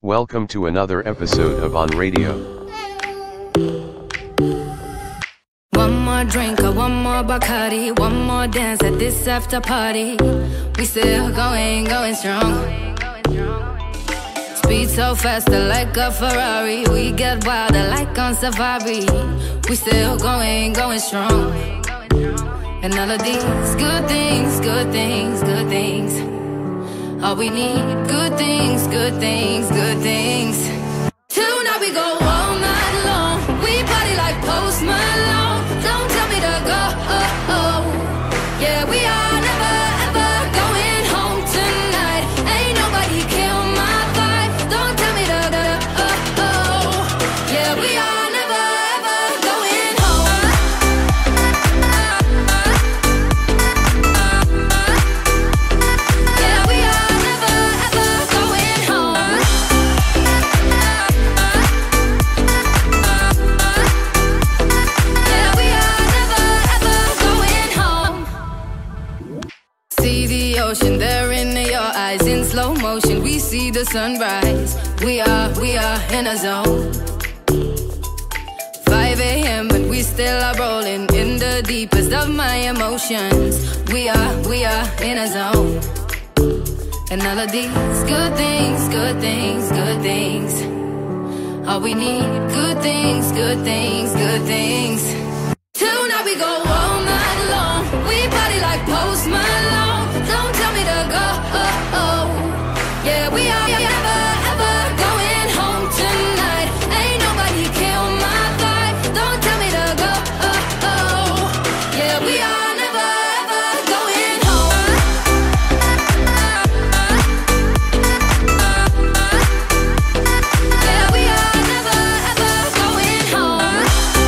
Welcome to another episode of On Radio. One more drink or one more Bacardi, one more dance at this after party. We still going strong. Speed so faster like a Ferrari. We get wilder like on safari. We still going strong. And all of these good things, good things, good things. All we need, good things, good things, good things. Tonight we go all night long. We party like Post Malone. Don't tell me to go. Yeah, we are never ever going home tonight. Ain't nobody kill my vibe. Don't tell me to go. Yeah, we are never ever going home. Yeah, we are never ever going home. Yeah, we are never ever going home. See the ocean there in your eyes in slow motion. We see the sunrise. We are in a zone. 5 a.m. but we still are rolling in the deepest of my emotions. We are in a zone. And all of these good things, good things, good things. All we need, good things, good things, good things. Tonight we go all night long. We party like Post Malone. Don't tell me to go. Yeah, we are never ever going home tonight. Ain't nobody kill my vibe. Don't tell me to go. Yeah, we are never ever going home. Yeah, we are never ever going home.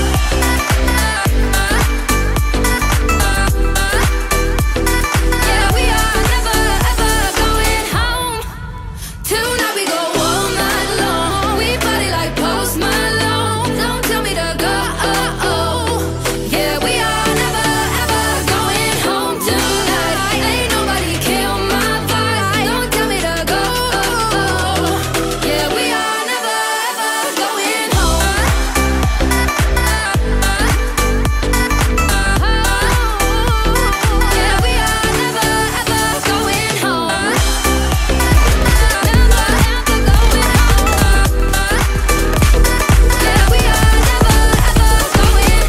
Yeah, we are never ever going home. Tonight we go all night long. We party like Post Malone. Don't tell me to go. Yeah, we are never ever going home tonight. Ain't nobody kill my vibe. Don't tell me to go. Yeah, we are never ever going home. Yeah, we are never ever going home. Never ever going home. Yeah, we are never ever going.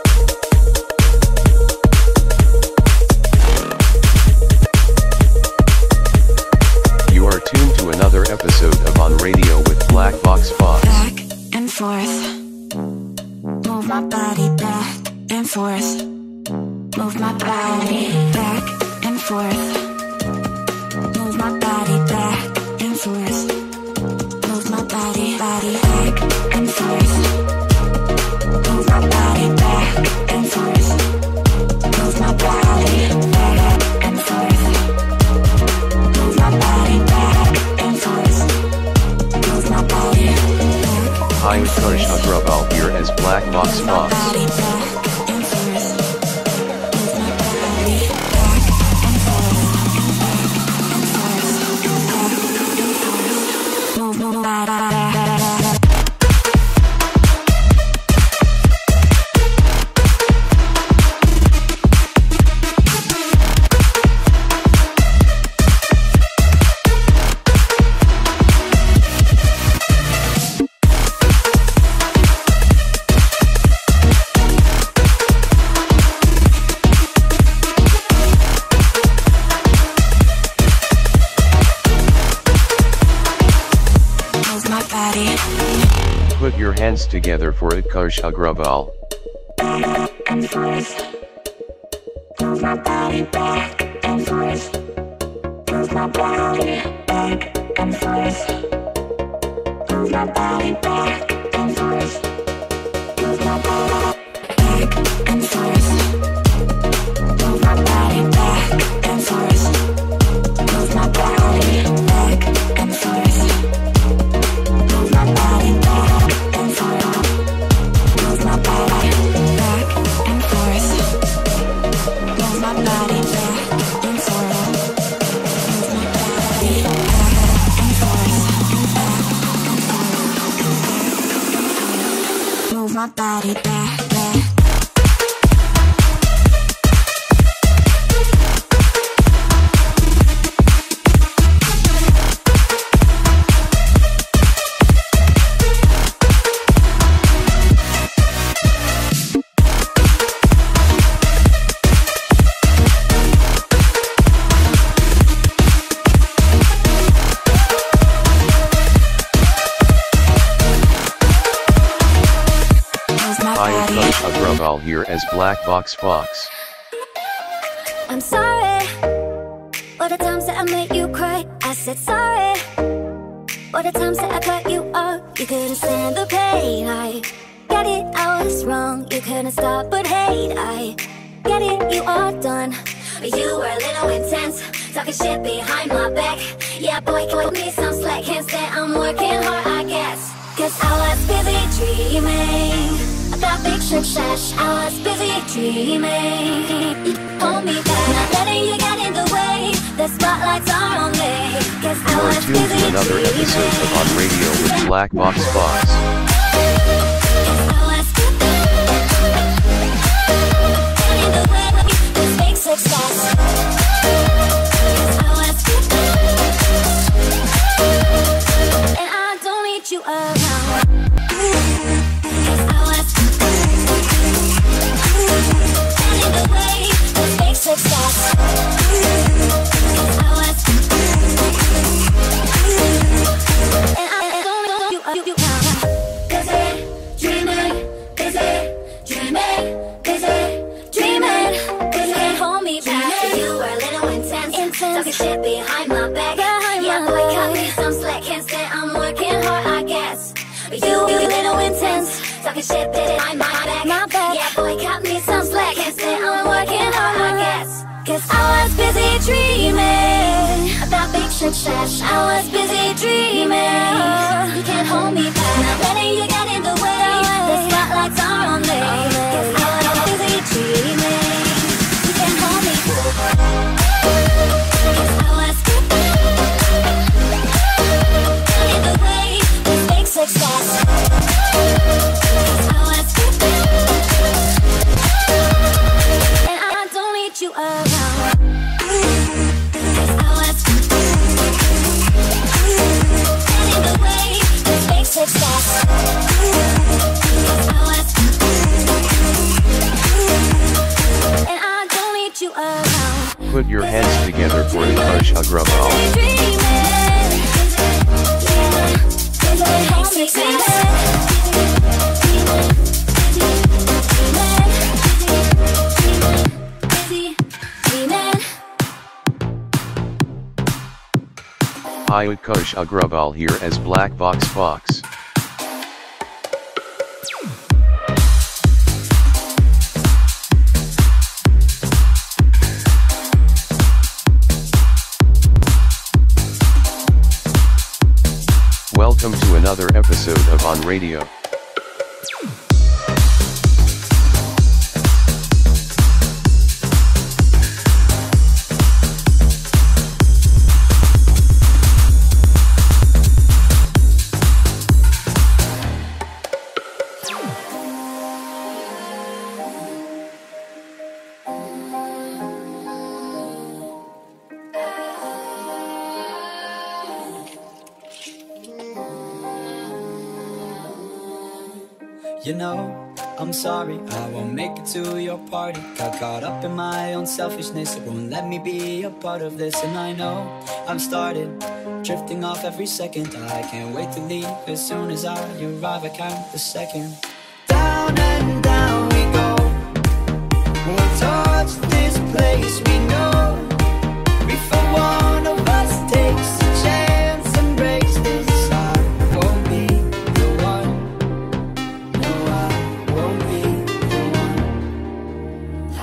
You are tuned to another episode of On Radio with Black Box Fox. Back and forth. Move my body back and forth. Move my body back and forth. Move my body back and forth. Move my body back and forth. Move my body back and forth. Move my body back and forth. Move my body back and forth. Move my body back. Hi, Utkarsh Agrawal here as Black Box Fox. Body back and forth. Move my body back and forth. Move my body back. Move my body Put your hands together for Utkarsh Agrawal. back and forth. Move my body back and forth. Move my body back and forth. Move my body back and forth. Move my body back and forth. Move my body back and forth. Move my body back and forth. Move my body back and forth. Move my body back and forth. Move my body back and forth. Move my body back and forth. my body back. Agrawal here as Black Box Fox. I'm sorry for the times that I made you cry. I said sorry for the times that I cut you off. You couldn't stand the pain. I get it, I was wrong. You couldn't stop but hate. I get it, you are done. But you were a little intense, talking shit behind my back. Yeah, boy, give me some slack. Can't stand, I'm working hard, I guess. Cause I was busy dreaming about big success. I was busy dreaming. You hold me back, not letting you get in the way. The spotlights are on me. Cause I was busy tuned to another episode of On Radio with Black Box Fox. Success. And I don't need you around. In the way of big success. And I don't need you around. Busy, dreaming, busy, dreaming, busy, dreaming. Hold me back. You were a little intense. Talking shit behind my back. Yeah, boy, cut me some slack. Can't stand, I'm working hard, I guess. You a little intense. Talking shit behind my back. Yeah, boy, cut me some slack. Can't stand, I'm working hard, I guess. Cause I was busy dreaming about big success. I was busy dreaming. You can't hold me back. Not letting you get in the way. The spotlights are on me. Cause I was busy dreaming. You can't hold me back. Cause I was in the way of big success. Cause I was and I don't need you around. Cause I was in the way of big success. Cause I was and I don't need you around. Put your hands together for Akash Agrawal. Hi, Akash Agrawal here as Black Box Fox. Welcome to another episode of On Radio. You know, I'm sorry, I won't make it to your party. Got caught up in my own selfishness, it won't let me be a part of this. And I know I'm started drifting off every second. I can't wait to leave as soon as I arrive. I count the second. Down and down we go. We'll touch this place we know. Before one of us takes a chance and breaks this, I won't be the one. No, I won't be the one.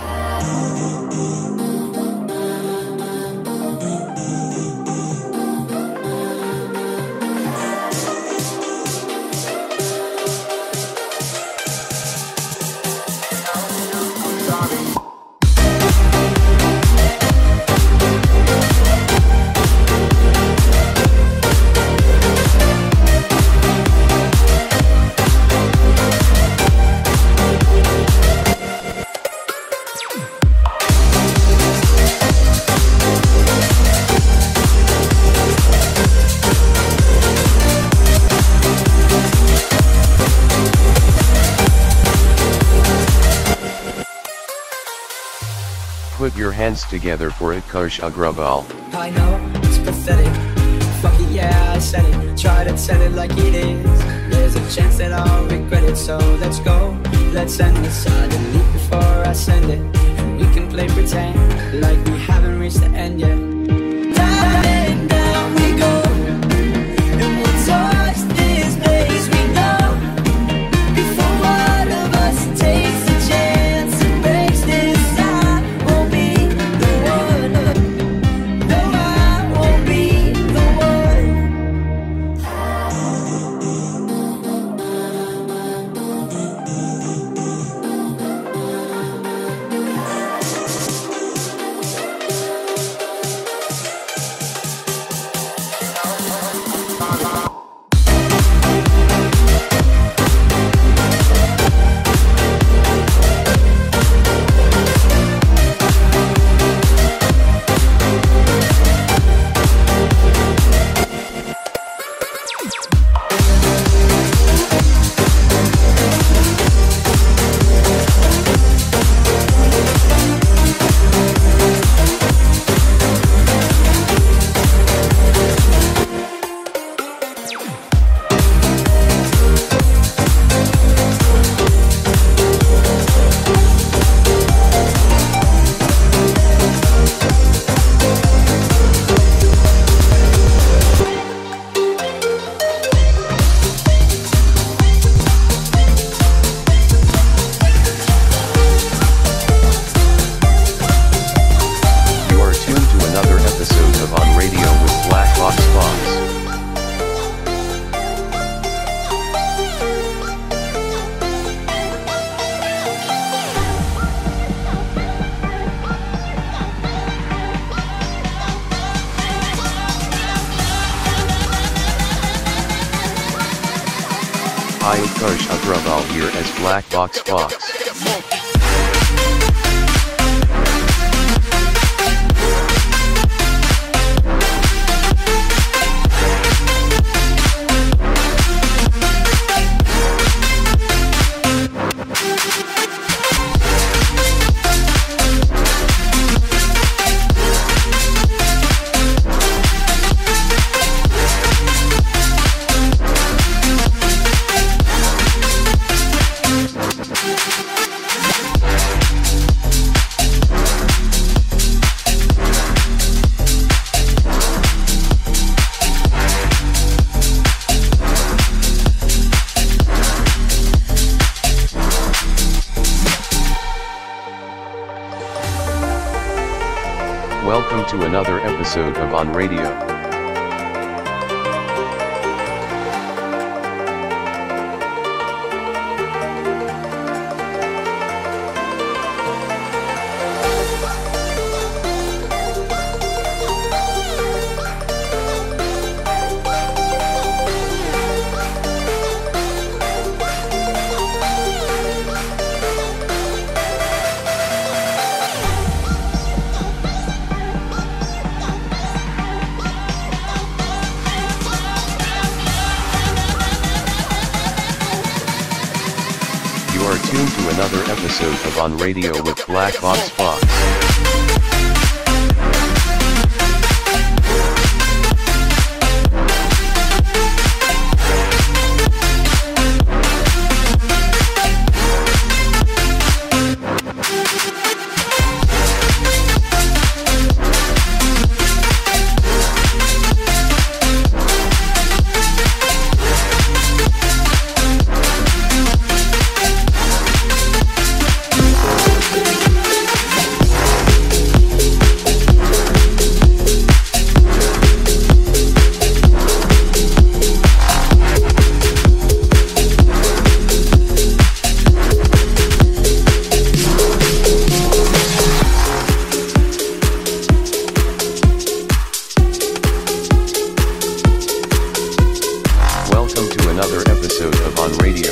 I'm sorry. Put your hands together for Utkarsh Agrawal. I know, it's pathetic. Fuck it, yeah, I said it. Try to tell it like it is. There's a chance that I'll regret it. So let's go, let's end this. I delete before I send it. And we can play pretend like we haven't reached the end yet. Down and down we go, and we'll touch this place we know. Before one of us takes a chance and breaks this, I won't be the one. No, I won't be the one. Hi, Utkarsh Agrawal here as Black Box Fox. Welcome to another episode of On Radio. You are tuned to another episode of On Radio with Black Box Fox. Welcome to another episode of On Radio.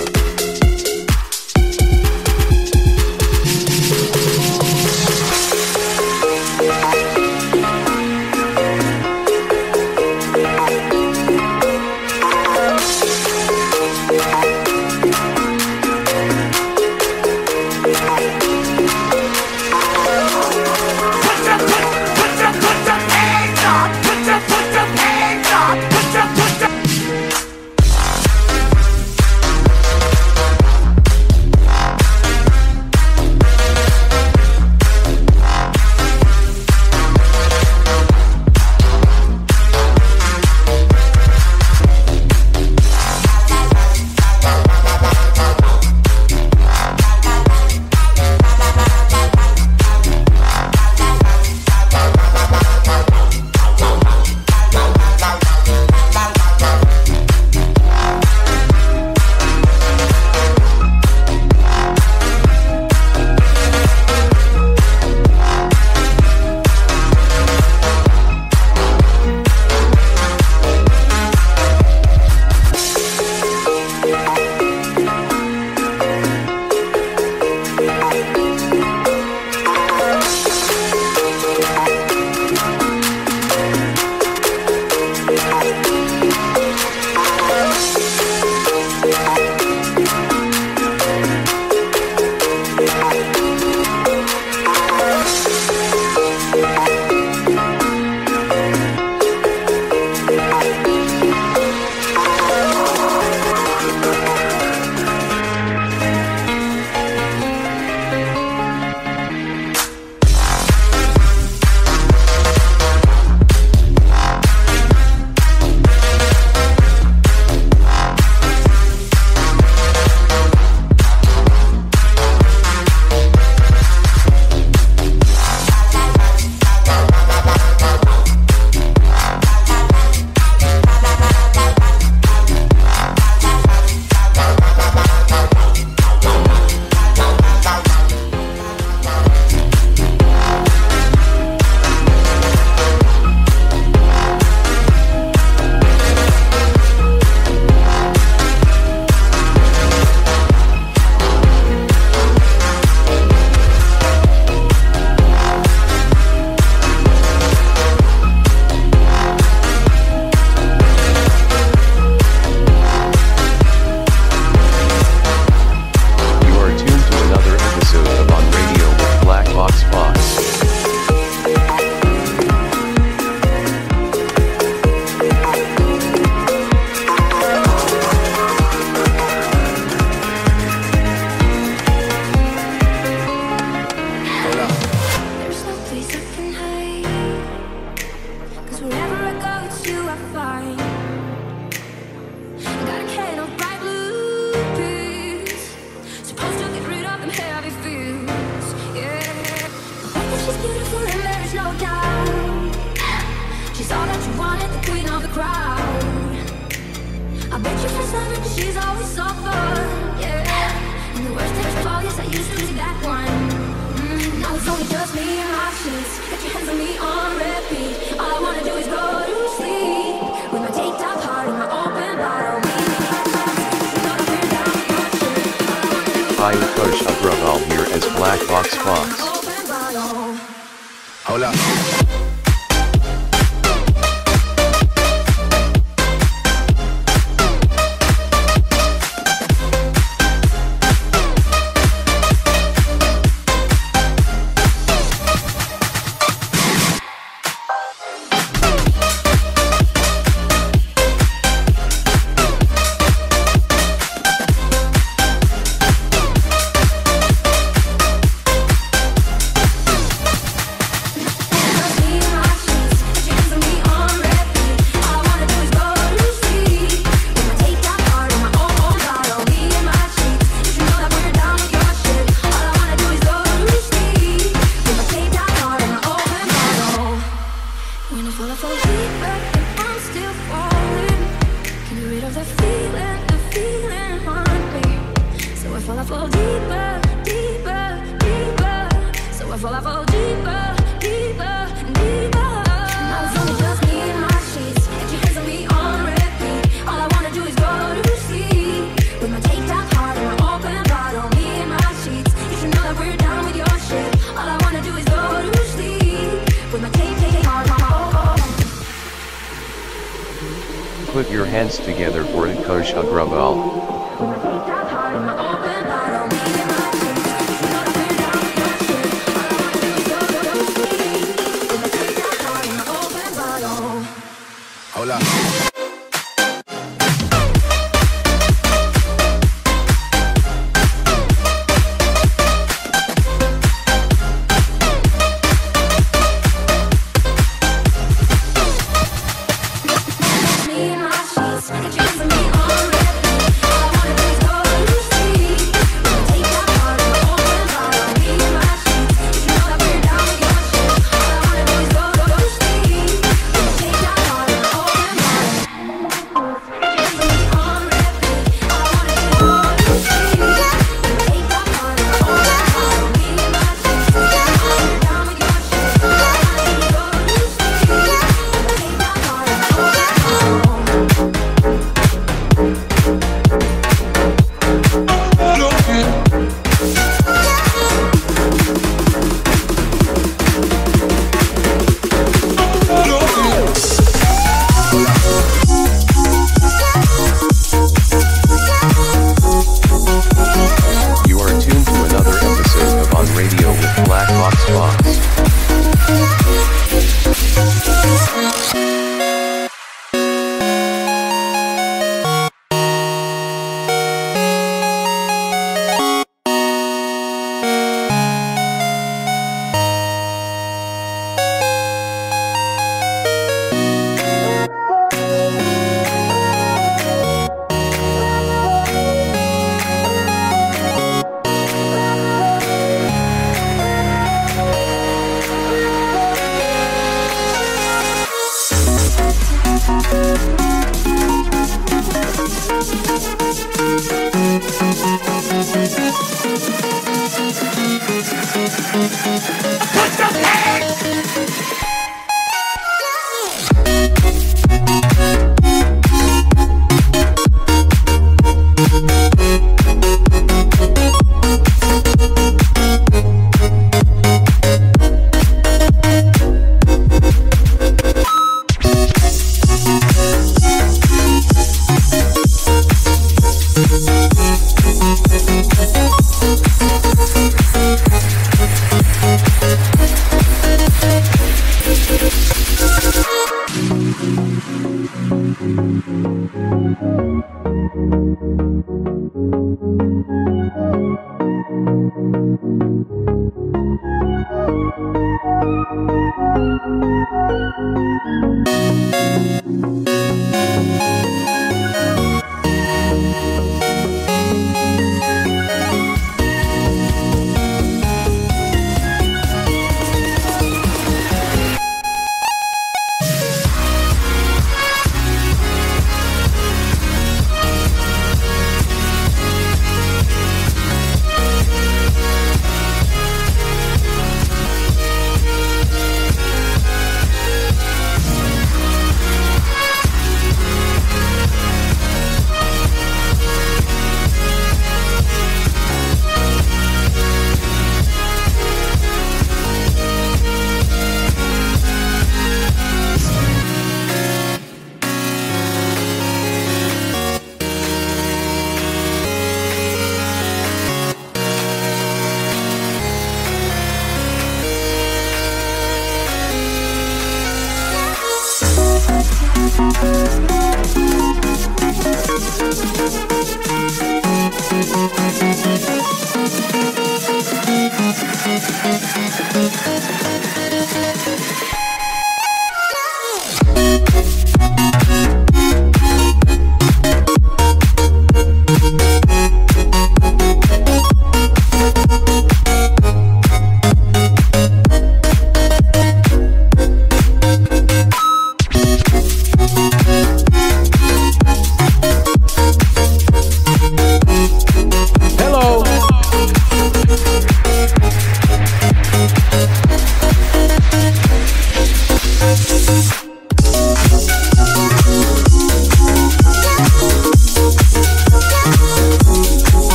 Bet your friend's loving 'cause she's always so fun, yeah. And the worst text call, yes, I used to be that one. Now it's only just me and my sheets. Got your hands on me on repeat. All I wanna do is go to sleep with my taped up heart and my open bottle. Hi, Utkarsh Agrawal here as Black Box Fox. Hola. Put your hands together for Utkarsh Agrawal. Hola.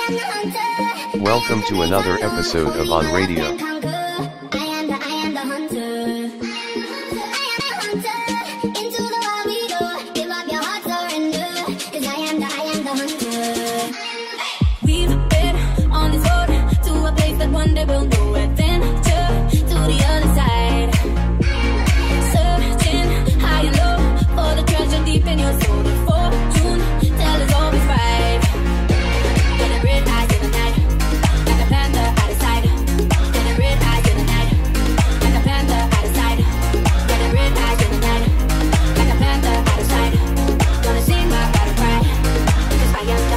Welcome to another episode of On Radio. We've been on this road to a place that one day we'll know adventure to the other side. Searching high and low for the treasure deep in your soul. The fortune teller's always right. Getting red eyes in the night, like a panther out of sight. Getting red eyes in the night, like a panther out of sight. Getting red eyes in the night, like a panther out of sight. Gonna sing my battle cry, 'cause I am the.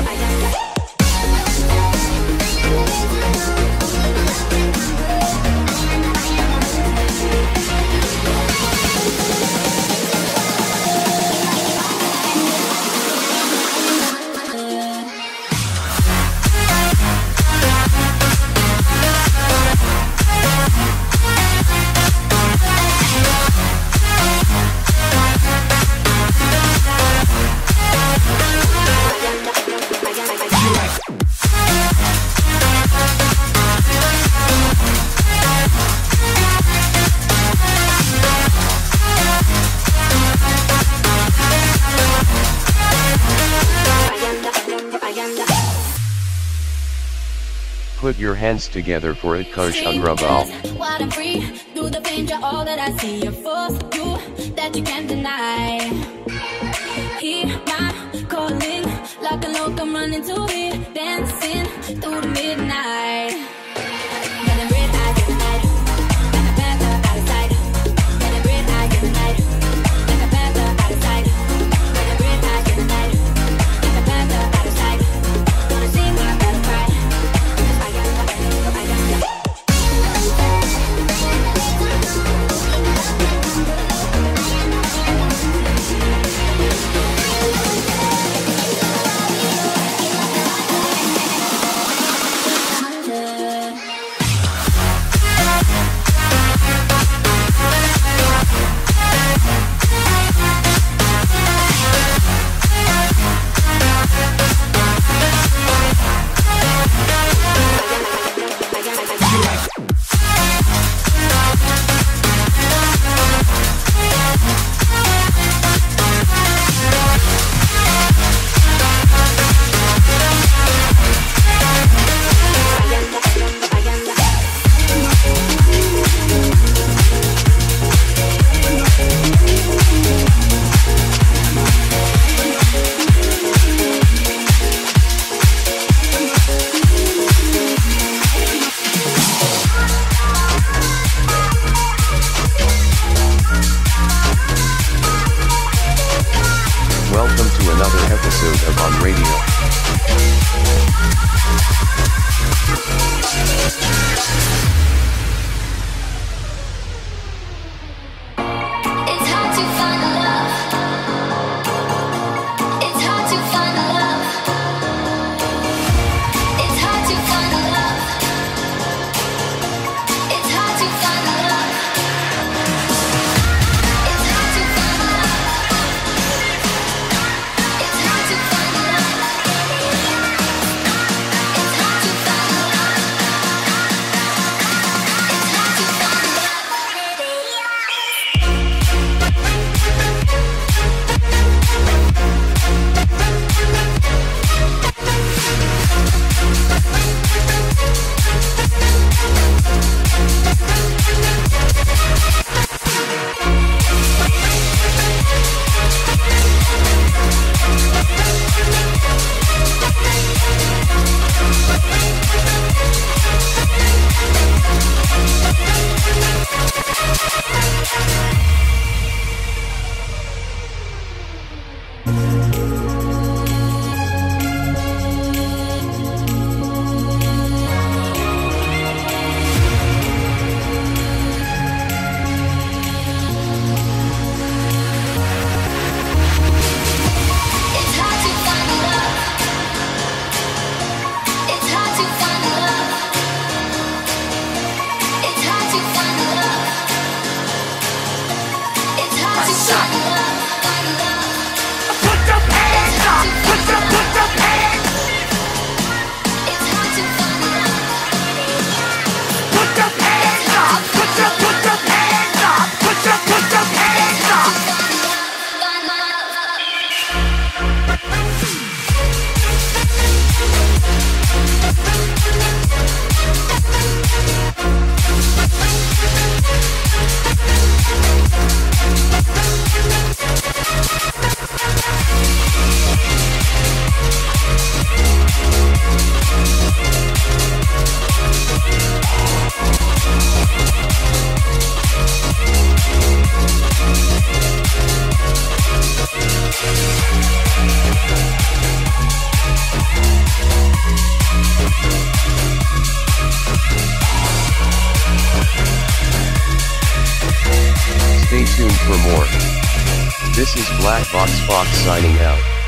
Put your hands together for it, Karshan Rabal. Wild and free, through the pain, you're all that I see. A force you that you can't deny. Hear my calling, like a locum running to it, dancing through the midnight. Getting red eyes in the night, like a panther out of sight. Getting red eyes in the night, like a panther out of sight. Getting red eyes in the night, like a panther out of sight. Gonna sing my battle cry. Stay tuned for more. This is Black Box Fox signing out.